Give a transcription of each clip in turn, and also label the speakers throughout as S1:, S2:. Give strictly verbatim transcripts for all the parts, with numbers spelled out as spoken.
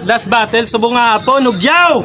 S1: Last, last battle, subong nga po, Nugyaw!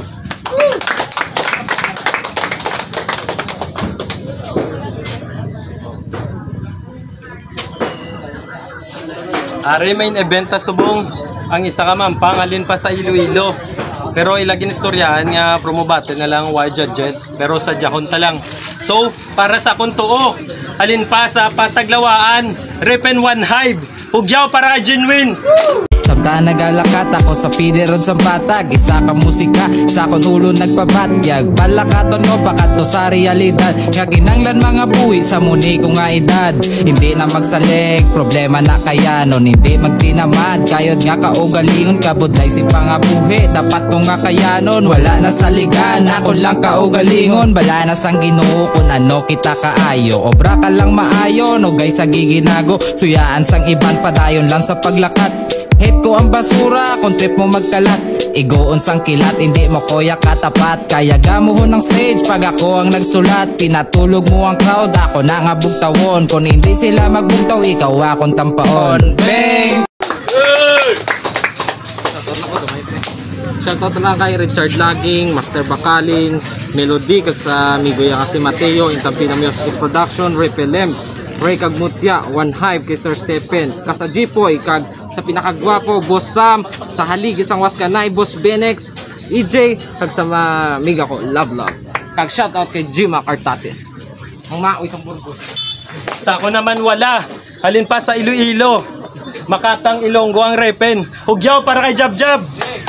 S1: Are main event ta subong, ang isa ka man, pangalin pa sa Iloilo. Pero ilagin istoryahan nga promo battle na lang wide judges, pero sa Jahon ta lang. So, para sa akong tuo, alin pa sa Pataglawaan, Repen One Hive, Hugyaw para kay Genuine.
S2: Samta nagalakat ako sa piderod sa batag. Isa ka musika, sa kon ulo nagpabatyag. Balakaton mo pakato sa realidad. Nga ginanglan mga buhi sa muni ko nga edad. Hindi na magsalig, problema na kaya nun. Hindi magtinamad, kayod nga kaugalingon. Kabudlay si pangabuhi, dapat ko nga kaya nun. Wala na sa ligan, ako lang kaugalingon. Bala na sang Ginoo kung ano kita kaayo. Obra ka lang maayo, no guys sa giginago. Suyaan sang iban padayon lang sa paglakat. Hate ko ang basura, kung trip mo magkalat. Igoon sang kilat, hindi mo koya katapat. Kaya gamuhon ng stage pag ako ang nagsulat. Pinatulog mo ang crowd, ako na nga bugtawon. Kung hindi sila magbugtaw, ikaw akong tampaon. Bang!
S3: Shoutout na kay Richard Laging, Master Bakaling, Melody, kag sa Migoya kasi Mateo, Intampina Music Production, Repelem, Ray Kagmutya, One Hive kay Sir Stephen, kasa Jipoy, kag sa pinakagwapo, Boss Sam, sa Haligi sang Waskanay, Boss Benex, E J, kag sa mga miga ko, Love Love. Kag shoutout kay Jima Cartates. Ang maoy sa Burgos.
S1: Sa ako naman wala, halin pa sa Iloilo, Makatang Ilonggo ang Repen, Hugyaw para kay Jab Jab.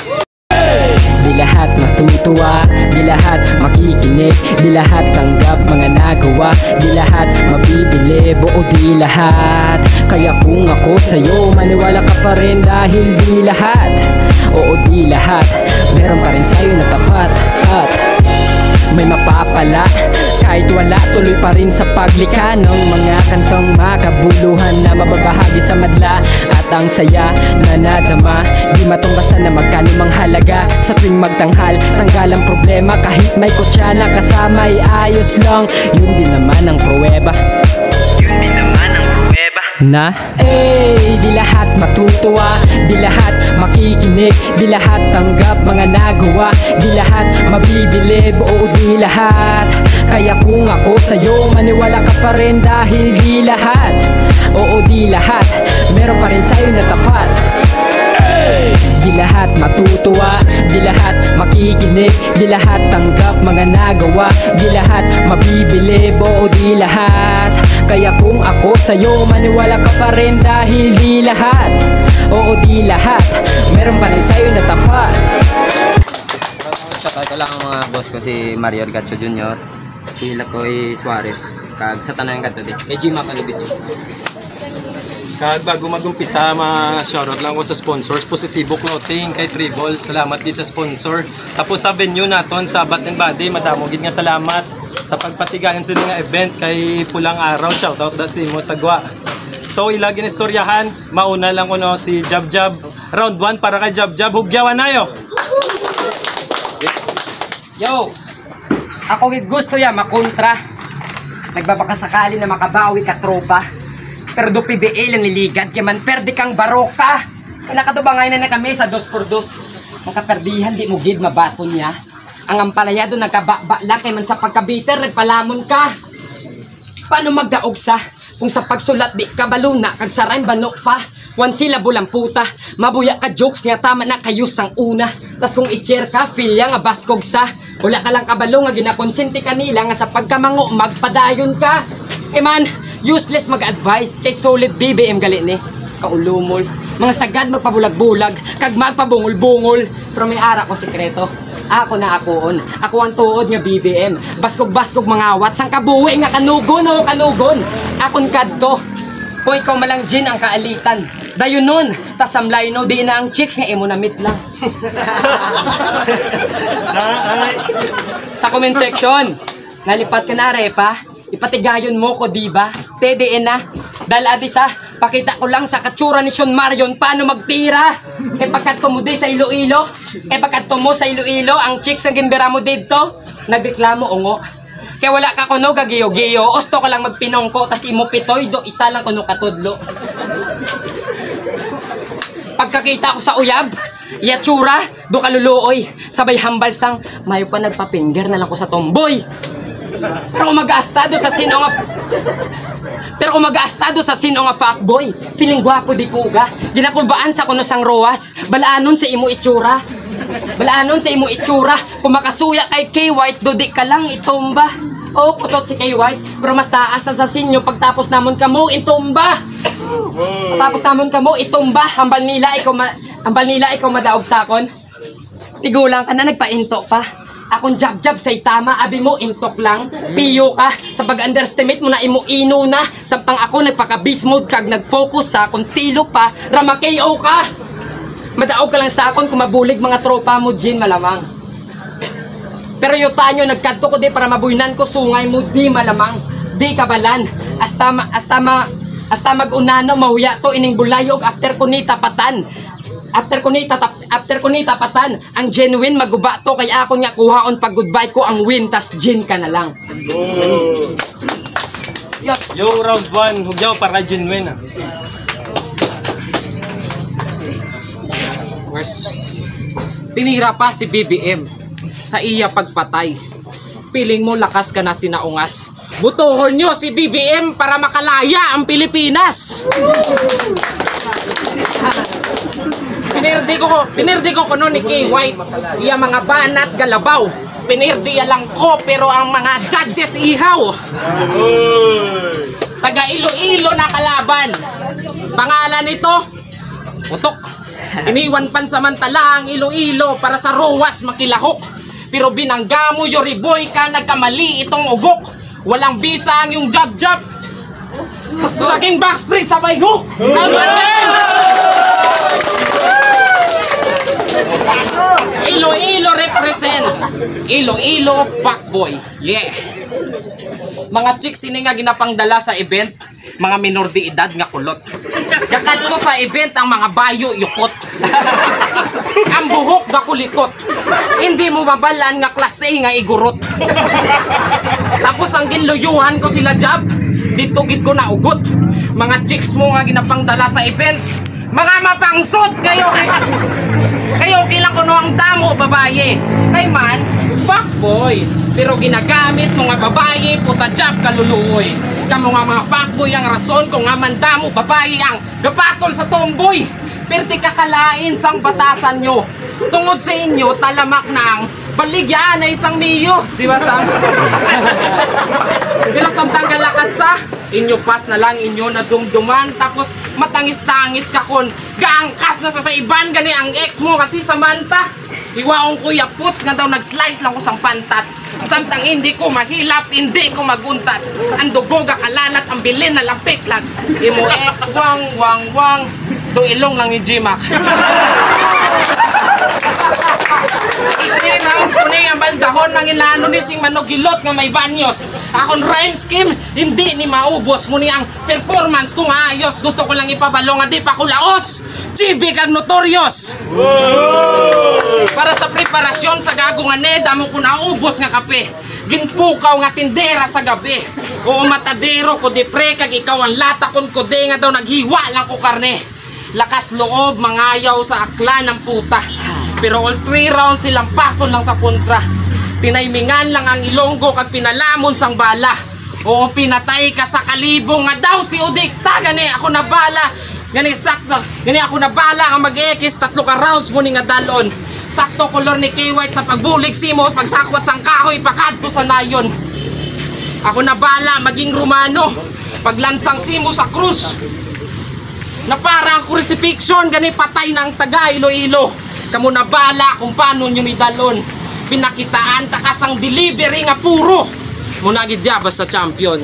S4: Di lahat matutuwa, di lahat makikinig, di lahat tanggap mga nagawa, di lahat mabibili, buo di lahat. Kaya kung ako sa'yo, maniwala ka pa rin dahil di lahat, oo di lahat, meron pa rin sa'yo na tapat. At may mapapala, kahit wala tuloy pa rin sa paglikha ng mga kantong makabuluhan na mababahagi sa madla. At ang saya na nadama, di matumbasan na magkano mang halaga. Sa tuwing magtanghal, tanggal ang problema. Kahit may kutsa na kasama ay ayos lang. Yun din naman ang pruweba. Yun din naman ang pruweba na eh, di lahat matutuwa, di lahat makikinig, di lahat tanggap mga nagawa, di lahat mabibili, buo di lahat. Kaya kung ako sa'yo, maniwala ka pa rin dahil di lahat, oo di lahat, meron pa rin sa'yo na tapat. Di lahat matutuwa, di lahat makikinig, di lahat tanggap mga nagawa, di lahat mabibili, buo di lahat. Kaya kung ako sa'yo, maniwala ka pa rin dahil di lahat, oo di lahat, meron pa rin sa'yo na tapat.
S5: Shoutout ko lang ang mga boss ko, si Mario Argacho Junior, si Lacoy Suarez, kag sa tanan kadto di. Kay Jima Kalubit yun.
S1: Kag bago magumpisa, mga shoutout lang ko sa sponsors, Positibo Clothing, kay Tribol, salamat din sa sponsor. Tapos sa venue naton sa Bat and Body, madamo gid nga salamat sa pagpatigayan sila nga event kay Pulang Araw, shoutout da si Mo Sagwa. So ilagin istoryahan, mauna lang ko no si Jab Jab, round one para kay Jab Jab, hugyawan nayo.
S6: Yo, ako gid gusto ya makontra. Nagbabakasakali na makabawi ka tropa. Pero do P B A lang niligad kaya man perde kang baroka. Nakadubangay na na kami sa dos por dos. Ang kaperdihan di mo gid mabaton niya. Ang ampalaya do nagkababa lang kay man sa pagkabiter nagpalamon ka. Paano magdaog sa kung sa pagsulat di ka baluna kag sa rhyme banok pa. One syllable lang puta. Mabuya ka jokes nga tama na kayus sang una. Tas kung i-cheer ka feel ya nga baskog sa. Wala ka lang kabalo nga ginakonsente kanila nga sa pagkamango magpadayon ka. Eh man, useless mag-advise kay solid B B M gali ni. Kaulumol, mga sagad magpabulag-bulag, kag magpabungol-bungol. Pero may ara ko sekreto. Ako na akoon. Ako ang tuod nga B B M. Baskog-baskog mga wat sang kabuwi nga kanugon o kanugon. Akon kadto. Kung ikaw malang gin ang kaalitan. Dayon nun, tas samlay no, di na ang chicks nga imo na meet lang. Sa comment section, nalipat ka na repa. Ipatigayon mo ko diba? T D N na. Daladi sa pakita ko lang sa katsura ni Sean Marion paano magtira. E pagkat mo di sa Iloilo, e pagkat mo sa Iloilo, ang chicks ang gimbera mo dito, nagreklamo ungo. Kaya wala ka kuno gagiyo-giyo, osto ka lang magpinongko, tas imo pitoy do isa lang kuno katudlo. Pagkakita ko sa uyab, yatsura, Do kaluluoy, sabay hambal sang, mayo pa nagpa-finger na lang ko sa tomboy. Pero kung mag-aastado sa sino nga... Pero kung mag-aastado sa sino nga fuckboy, feeling gwapo di puga, ginakulbaan sa kuno sang rowas, balaanon sa imo itsura. Balaanon sa imo itsura, kung makasuya kay K-White, do di ka lang itumba. Oo, putot si K-White, pero mas taas sa sinyo pagtapos namon kamo itumba. Pagtapos namon kamo itumba, hambal nila ikaw ma hambal nila ikaw madaog sakon. Tigulang ka na nagpainto pa. Akong jab-jab say tama, abi mo intok lang. Piyo ka, sa pag-underestimate mo na imo ino na. Sampang ako nagpaka-beast mode kag nag-focus sa akong stilo pa, rama K O ka. Madaog ka lang sa akon kung mabulig mga tropa mo, Jin, malamang. Pero yung tanyo, nagkanto ko di para mabuynan ko sungay mo, di malamang. Di kabalan. Hasta, ma, hasta, ma, hasta mag-unano, mahuya to ining bulayog after ko ni tapatan. After ko ni tap, after ko ni tapatan, ang genuine maguba to kaya ako nga kuhaon pag goodbye ko ang win tas Jin ka na lang.
S1: Oh. Yo, round one, hugyaw para genuine ah.
S3: Tinira pa si B B M sa iya pagpatay. Piling mo lakas ka na sinaungas. Butuhon nyo si B B M para makalaya ang Pilipinas. Pinirdi ko ko, pinirdi ko kuno ni K-White. Iya mga banat galabaw. Pinirdi lang ko pero ang mga judges ihaw. Taga Iloilo na kalaban. Pangalan nito, Utok. Iniwan pansamantala ang Iloilo para sa Rowas makilahok. Pero binangga mo Yoriboy ka nagkamali itong ugok. Walang bisa ang yung jab-jab. Sa aking backspring sabay hook. Iloilo represent. Iloilo fuckboy. Yeah. Mga chicks sini nga ginapangdala sa event, mga minor de edad nga kulot. Yakadto sa event ang mga bayo yukot. Ang buhok ga kulikot. Hindi mo mabalan nga klase nga igurot. Tapos ang ginluyuhan ko sila jab, dito gid ko na ugot. Mga chicks mo nga ginapangdala sa event, mga mapangsot kayo. Kayo kilang kuno ang damo babaye. Kay man, fuckboy. Pero ginagamit mga babaye puta jab kaluluoy. Kamo nga mga fuckboy ang rason kung nga mandamo babaye ang gapakol sa tomboy. Perti kakalain sang batasan nyo. Tungod sa inyo, talamak na ang baligyan na isang miyo. Di ba, Sam? Pero samtang galakad sa inyo pas na lang inyo na dumduman. Tapos matangis-tangis ka kon gaangkas na sa sa iban gani ang ex mo kasi Samantha. Iwaong kuya puts nga daw nag-slice lang ko sang pantat. Samtang hindi ko mahilap, hindi ko maguntat. Ang dugo kalalat, ang bilin na lapiklat. Imo ex, wang, wang, wang. Do ilong lang ni G-Mac. I-announce ko na yung baldahon ng ilano ni sing manogilot nga may banyos. Akong rhyme scheme, hindi ni maubos mo ni ang performance kung ayos. Gusto ko lang ipabalo nga di pa kulaos. G B kag notorious. Para sa preparasyon sa gagungan eh, damo ko na ubos nga kape. Ginpukaw nga tindera sa gabi. O matadero ko di pre kag ikaw ang lata kon ko de nga daw naghiwa lang ko karne. Lakas loob mangayaw sa akla ng puta. Pero all three rounds silang pason lang sa kontra. Tinaymingan lang ang Ilonggo kag pinalamon sang bala. O pinatay ka sa kalibong nga daw si Udikta. Gani ako na bala. Gani sakto. Gani ako na bala ang mag-ekis. Tatlo ka rounds mo ni nga dalon. Sakto kolor ni K-White sa pagbulig simos. Pagsakwat sang kahoy pakadto sa nayon. Ako na bala maging Romano. Paglansang simo sa krus. Na parang crucifixion, gani patay ng taga Iloilo. Kamu na bala kung paano nyo ni dalon. Pinakitaan takasang delivery nga puro. Muna gidya basta champion.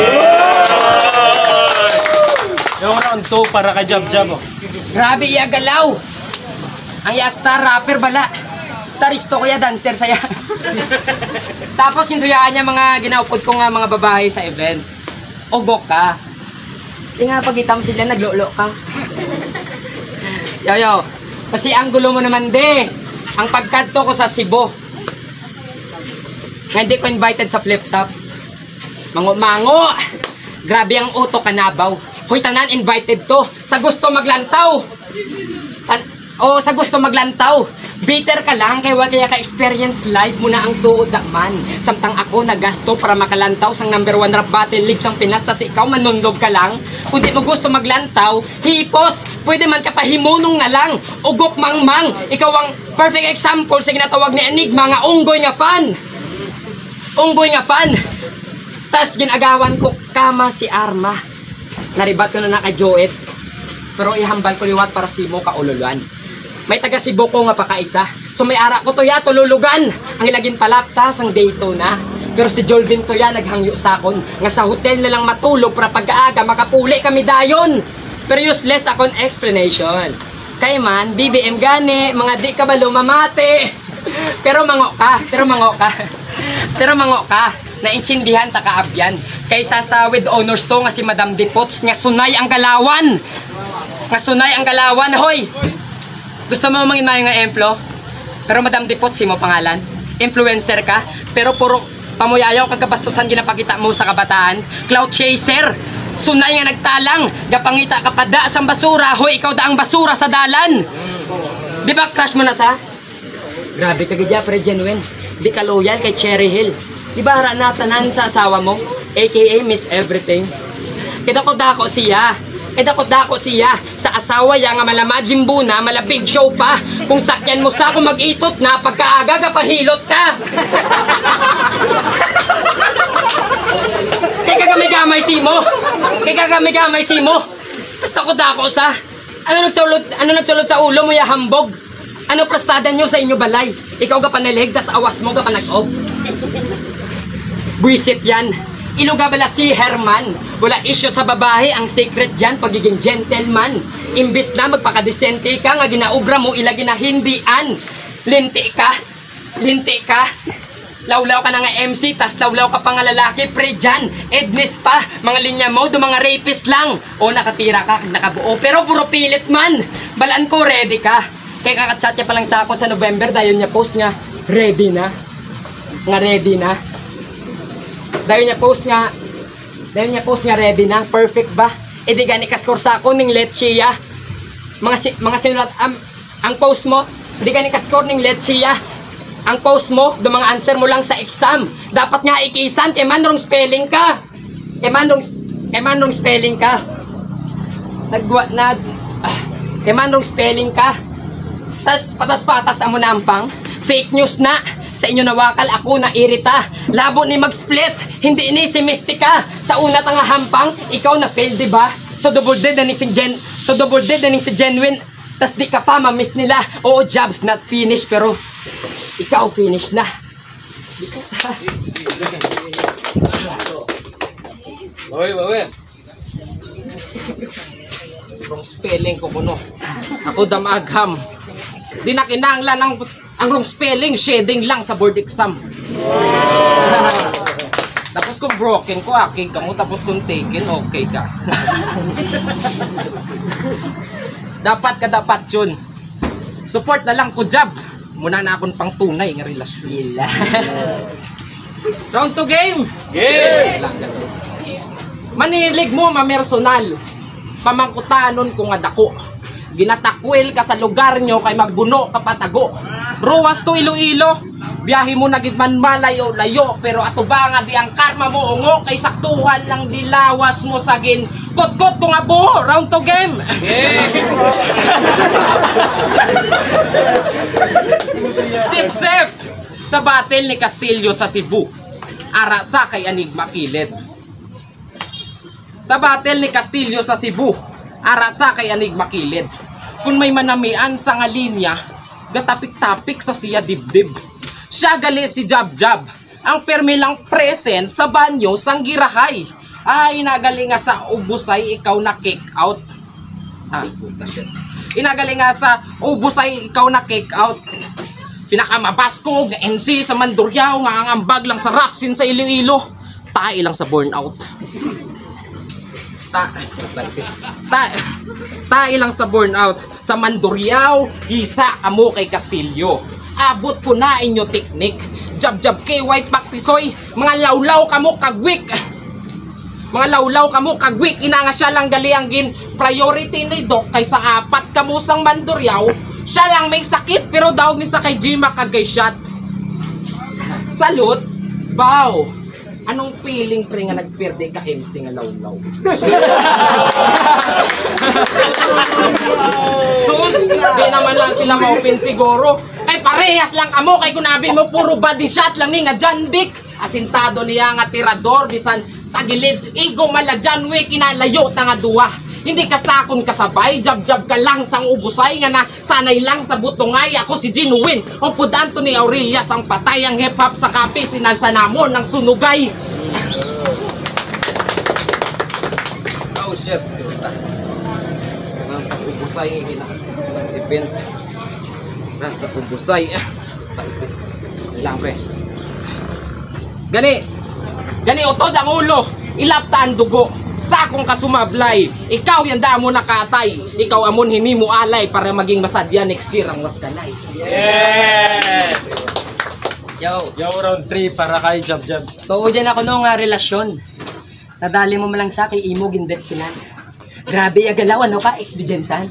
S1: Yung round two para ka jab-jab oh.
S6: Grabe iya galaw. Ang yasta rapper bala. Taristo ko ya dancer saya. Tapos kinsuyaan niya mga ginaupod ko nga mga babae sa event. Ugok ka. Di nga pagkita mo sila, naglolo ka. Yo, yo. Kasi ang gulo mo naman, de. Ang pagkadto ko sa Cebu. Nga hindi ko invited sa flip top. Mango-mango. Grabe ang uto kanabaw. Hoy, tanan invited to. Sa gusto maglantaw. Tan o, sa gusto maglantaw. Bitter ka lang, kaya wala kaya ka-experience live mo na ang tuod man. Samtang ako nagasto para makalantaw sang number one rap battle league sang Pinas, tas ikaw manundog ka lang. Kung di mo gusto maglantaw, hipos, pwede man ka pahimunong na lang. Ugok mangmang, ikaw ang perfect example sa ginatawag ni Enigma nga unggoy nga fan. Unggoy nga fan. Tas ginagawan ko kama si Arma. Naribat ko na na kay Joet. Pero ihambal ko liwat para si mo kaululuan. May taga Cebu ko nga pakaisa. So may ara ko to ya tululugan. Ang ilagin palaptas ang Daytona. Pero si Jolvin to ya naghangyo sakon. Nga sa hotel na lang matulog para pagkaaga makapuli kami dayon. Pero useless akong explanation. Kay man, B B M gani, mga di ka ba lumamate. Pero mango ka, pero mango ka. Pero mango ka. Naintindihan ta kaabyan. Kaysa sa with honors to nga si Madam Dipots nga sunay ang galawan. Nga sunay ang galawan, hoy. Gusto mo manginay nga emplo? Pero Madam Dipot, si mo pangalan? Influencer ka? Pero puro pamuyayaw kagkabastusan ginapakita mo sa kabataan? Cloud chaser! Sunay nga nagtalang! Gapangita ka pa da sang basura! Hoy, ikaw da ang basura sa dalan! Di ba crush mo na sa? Grabe ka gadya, pre genuine. Di ka loyal kay Cherry Hill. Di ba hara natanan sa asawa mo? A K A Miss Everything. Kidako-dako siya. E dako-dako siya sa asawa ya nga malama jimbuna, mala big show pa. Kung sakyan mo sa ako mag-itot na pagkaaga kapahilot ka. Kaya kagamay-gamay si mo. Kaya kagamay-gamay si mo. Tas dako-dako sa. Ano nagsulod, ano nagsulod sa ulo mo ya hambog? Ano plastada nyo sa inyo balay? Ikaw ka panalig, tas awas mo ka panag-op. Buisit yan. Iluga bala si Herman. Wala issue sa babae, ang secret dyan, pagiging gentleman. Imbis na magpakadesente ka, nga ginaubra mo, ilagi na hindian. Linti ka, linti ka. Lawlaw ka na nga M C, tas lawlaw ka pa nga lalaki, pre dyan. Ednis pa, mga linya mo, do mga rapist lang. O nakatira ka, nakabuo, pero puro pilit man. Balaan ko, ready ka. Kaya kakachat niya pa lang sa ako sa November, dahil niya post nga, ready na. Nga ready na. Dahil niya post nga, dahil niya post nga ready na, perfect ba? E di gani kaskor sa ako ning letchiya. Mga si, mga sinulat um, ang post mo, di gani kaskor ning letchiya. Ang post mo, do mga answer mo lang sa exam. Dapat nga ikisan, e man rong spelling ka. E man rong, e man rong spelling ka. Nagwa na ah, e man rong spelling ka. Tas patas-patas amo nampang. Fake news na. Sa inyo nawakal ako na irita. Labo ni mag-split, hindi ni si Mystica. Sa una tanga hampang, ikaw na fail, di ba? So double dead na ni si Gen, so double dead na ni si Genuine. Tas di ka pa ma-miss nila. Oo, jobs not finished, pero ikaw finish na.
S3: Oy, oy. Wrong spelling ko kuno. Ako damagham. Di na kinanglan ang, ang wrong spelling, shading lang sa board exam. Tapos kung broken ko, okay ka mo. Tapos kung taken, okay ka. Dapat ka dapat yun. Support na lang ko job. Muna na akong pang tunay ng relasyon.
S6: Gila.
S3: Round to game!
S1: Yeah!
S3: Manilig mo, mamersonal. Pamangkutanon ko nga dako. Ginatakwil ka sa lugar nyo kay magbuno kapatago. Ruwas to Iloilo. Biyahe mo na gid man malayo-layo. Pero ato ba nga di ang karma mo ungo. Kay saktuhan lang dilawas mo sa gin. Kot-kot ko nga buho. Round to game. Sip-sip sa battle ni Castillo sa Cebu. Ara sa kay Enigma Kilid. Sa battle ni Castillo sa Cebu. Ara sa kay Enigma Kilid. Kung may manamian sa nga linya, gatapik-tapik sa siya dibdib. Siya gali si Jab-Jab, ang permi lang present sa banyo sang girahay. Ay, nagali nga sa ubusay, ikaw na kick out. Ah, inagaling nga sa ubusay, ikaw na kick out. Pinakamabasko, nga M C sa Mandurriao, nga ang ambag lang sa Rapsin sa Iloilo. Tae lang sa burnout. Ta, ta, tae lang sa burnout. Sa Mandurriao, isa amo kay Castillo. Abot ko na inyo teknik. Jab-jab kay white paktisoy. Mga lawlaw kamo kagwik. Mga lawlaw kamo kagwik. Ina nga siya lang gali ang gin priority ni Doc kaysa apat kamo sang Mandurriao. Siya lang may sakit pero daw mi sa kay G-Mac kag kay shot. Salute. Bow. Anong feeling pre nga nagperde ka M C nga lawlaw? Sus, di naman lang sila ma-open siguro. Kay parehas lang kamo kay kunabi mo puro body shot lang ni nga John Wick. Asintado niya nga tirador bisan tagilid igo mala John Wick kinalayo ta nga duwa. Hindi ka sakon kasabay, jab-jab ka lang sang ubusay nga na sanay lang sa butongay. Ako si Genuine, o pudanto ni Aurelias ang patay ang hip-hop sa kape sinalsa namon ng sunugay. Oh shit. Nasa ubusay event. Nasa ubusay. Lang pre. Gani. Gani utod ang ulo. Ilapta ang dugo. Sakong kasumablay, ikaw yan da mo nakatay, ikaw amon hini mo alay para maging masadya next year ang waskanay.
S1: Yes!
S6: Yo,
S1: Yo, round three para kay Jab Jab.
S6: tuo dyan ako nung uh, relasyon. Nadali mo malang sa kay imo gindet sinan. Grabe agalaw ano ka, ex-bijensan.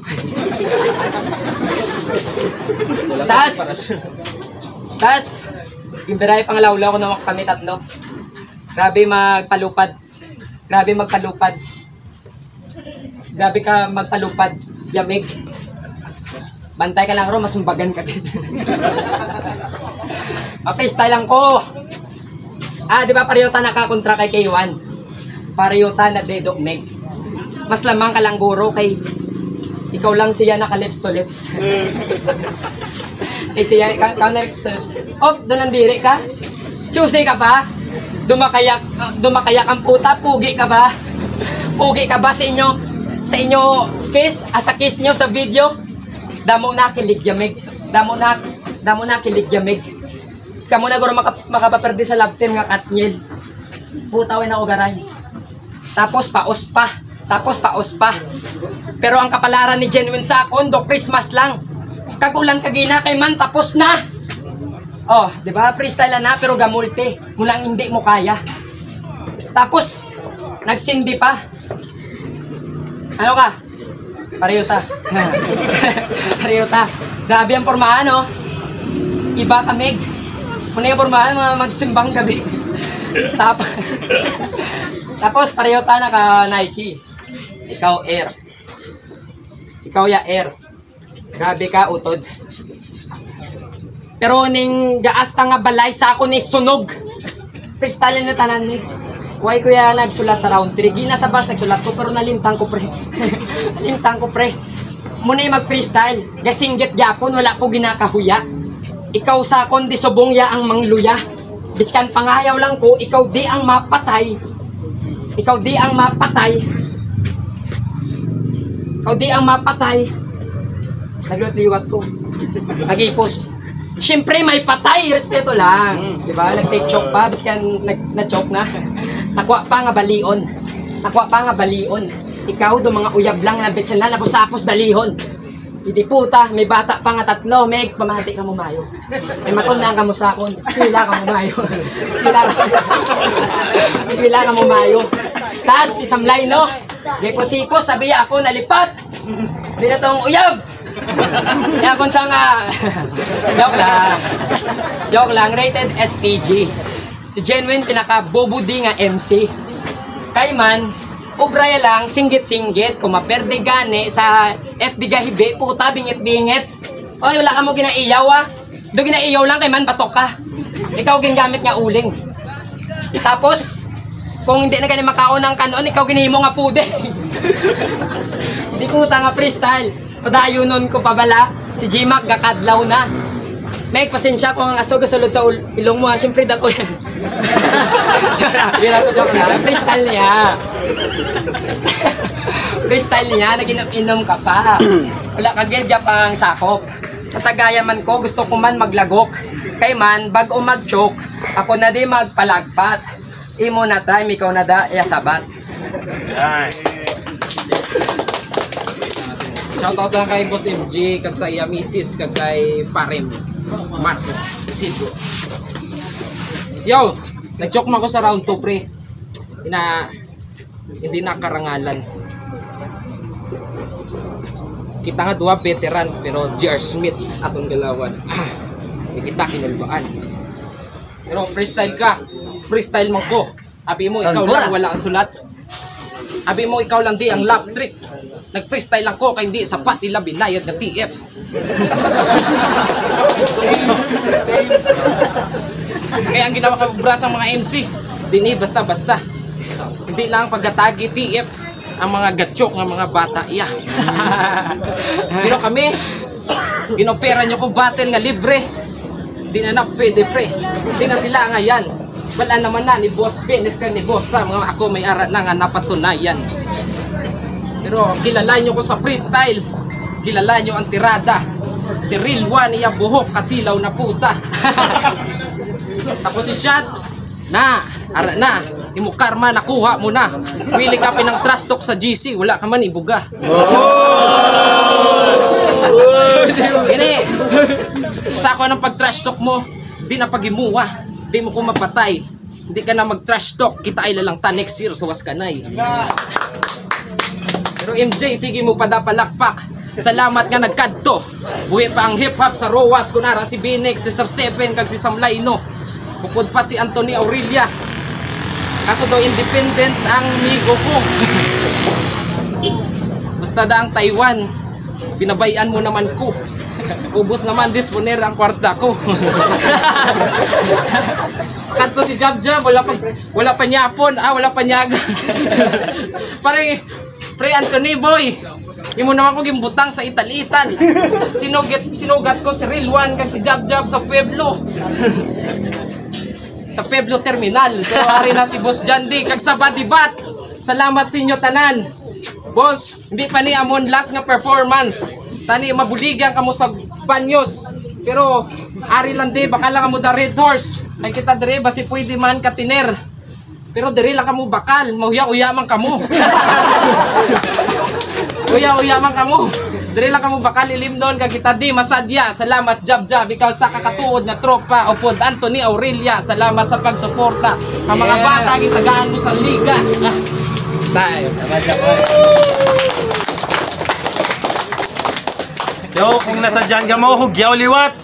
S6: Tas, tas, imberay pang lawlaw ko naman kami tatlo. Grabe magpalupad. Grabe magpalupad. Grabe ka magpalupad. Yamig. Bantay ka lang ro, masumbagan ka din. Okay, style lang ko. Ah, di ba pariyota nakakontra kay K one? Pariyota na dedok meg. Mas lamang ka lang guro kay ikaw lang siya naka lips to lips. Eh siya, ka, ka na lips to lips. Oh, doon ang diri ka? Choosy ka pa? Dumakayak, uh, dumakayak ang puta, pugi ka ba? Pugi ka ba sa inyo? Sa inyo kiss, asa kiss nyo sa video? Damo na kiligyamig. Damo na, damo na kiligyamig. Kamu na guro maka, makapaperde sa love team nga Katniel. Putawin ako garay. Tapos paos pa. Tapos paos pa. Pero ang kapalaran ni Genuine sa akon, do Christmas lang. Kagulan kagina kay man, tapos na. Oh, di ba? Freestyle na pero gamulte. Mulang hindi mo kaya. Tapos nagsindi pa. Ano ka? Pariyota. Pariyota. Grabe ang pormahan, oh. Iba ka, Meg. Muna yung pormahan, mga magsimbang gabi. Tapos, tapos pariyota na ka Nike. Ikaw Air. Ikaw ya Air. Grabe ka, utod. Pero ning gaas ta nga balay sa ako ni sunog. Freestyle na tanan ni. Why kuya nagsulat sa round three? Gina sa bus nagsulat ko pero nalintang ko pre. Nalintang ko pre. Muna yung mag-freestyle. Gasinggit gyapon wala ko ginakahuya. Ikaw sa kon di subong ya ang mangluya. Biskan pangayaw lang ko, ikaw di ang mapatay. Ikaw di ang mapatay. Ikaw di ang mapatay. Naglot-liwat ko. Nagipos. Siyempre may patay, respeto lang. Mm. Diba? Nag-take choke pa, biskan nag-choke na. Nakuha pa nga balion. Nakuha pa nga balion. Ikaw do mga uyab lang na betsan na napos-apos dalihon. Hindi puta, may bata pa nga tatlo, meg, pamati ka mo mayo. May matundang ka mo sa akon, pila ka mo mayo. Pila ka, pila ka mo mayo. Tas, si Samlay, no? Depo-sipos, sabi ako, nalipat. Hindi na tong uyab. Kaya kung sa nga, joke lang, joke lang, rated S P G. Si Genuine pinaka-bobudi nga M C. Kay man, ubraya lang, singgit-singgit, kung maperde gani sa F B gahibi, puta, bingit-bingit. Oy, wala ka mo ginaiyaw ah. Do ginaiyaw lang kay man, batok ka. Ikaw ginagamit nga uling. Tapos, kung hindi na ganyan makaon ng kanon, ikaw ginahimo nga pude. Hindi puta nga freestyle. Padayunon ko pabala, si G-Mac gakadlaw na. May pasensya kung ang aso gasulod sa ilong mo ha, siyempre dako yan. Tiyara, yun sa joke lang. Freestyle niya. Freestyle niya, naginom-inom ka pa. Wala ka gedya pang sakop. Katagaya man ko, gusto ko man maglagok. Kay man, bago mag-choke, ako na di magpalagpat. Imo na time, ikaw na da, yasabat.
S3: Shoutout lang kay Boss M G, kag sa iya misis, kag kay Parem Marco Isidro. Yo, nag-joke man ko sa round two pre. Ina, hindi na karangalan. Kita nga duha veteran pero J R Smith atong galawan. Di kita kinulbaan. Pero freestyle ka. Freestyle man ko. Abi mo ikaw lang wala ang sulat. Abi mo ikaw lang di ang lap trick. Nag-freestyle lang ko kay hindi sapat ila binayad na T F. Kaya ang ginawa ka brasa mga M C, dini basta-basta. Hindi lang paggatagi T F ang mga gatchok ng mga bata iya. Pero kami ginopera nyo ko battle nga libre. Di na na pwede pre. Di na sila nga yan. Wala naman na ni Boss Benes ka ni Boss Sam nga ako may ara na nga napatunayan. Pero kilala nyo ko sa freestyle. Kilala nyo ang tirada. Si Real One iya buhok kasilaw na puta. Tapos si Shad na ara na imo karma nakuha mo na. Wili ka pinang trash talk sa G C, wala ka man ibuga. Gini, sa ako ng pag-trash talk mo, di na pagimuwa, di mo ko mapatay. Hindi ka na mag-trash talk, kita ay lalang ta next year sa Waskanay. Pero M J, sige mo padapalakpak. Salamat nga nagkadto. Buhi pa ang hip-hop sa Rowas, kunara si Binex, si Sir Stephen, kag si Sam Laino. Bukod pa si Anthony Aurelia. Kaso daw independent ang migo ko. Basta da ang Taiwan, binabayan mo naman ko. Ubus naman disponer ang kwarta ko. Kanto si Jab Jab, wala pa, wala pa nyapon, ah, wala pa nyaga. Pare, pre Anthony boy, hindi mo naman ko gimbutang sa ital-ital. Sinugat, sinugat ko si Real One kag si Jab Jab sa Pueblo. Sa Pueblo Terminal. Pero hari na si Boss Jandy kag sa Badibat. Salamat sa inyo tanan. Boss, hindi pa ni amon last nga performance. Tani mabuligan kamo sa banyos. Pero ari lang di baka lang kamo da Red Horse. Ay kita dire basi pwede man katiner. Pero dire lang kamo bakal, mauya-uya man kamo. Uya-uya man kamo. Dire lang kamo bakal ilimnon kag kita di masadya. Salamat Jab Jab ikaw sa kakatuod nga tropa upod Anthony Aurelia. Salamat sa pagsuporta. Ang mga
S1: Yeah.
S3: bata gitagaan mo sa liga. Ah. Tayo.
S1: Yo, kung nasa dyan ka mo, hugyaw liwat!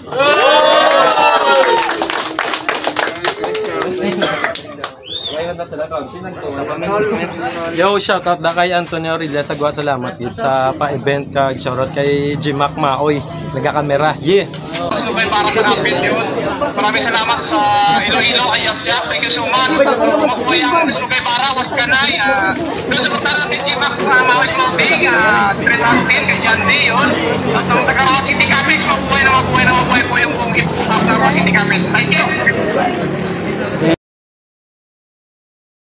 S1: Yo, shoutout na kay Antonio Aurelia sa Gwa Salamat yun sa pa-event kag shoutout kay Jimac Maoy, nagkakamera. Yeah!
S7: May para sa napis yun. Maraming salamat sa Iloilo, kay Jab Jab. Thank you so much. Makuhay ang Sunugay Bara, Waskanay. Doon sa punta natin, Jimac, Mawag Mabing, Street Hustle, kay Jandy yun. At ang taga City Capiz, mabuhay na mabuhay na mabuhay po yung buong hip-hop na City Capiz.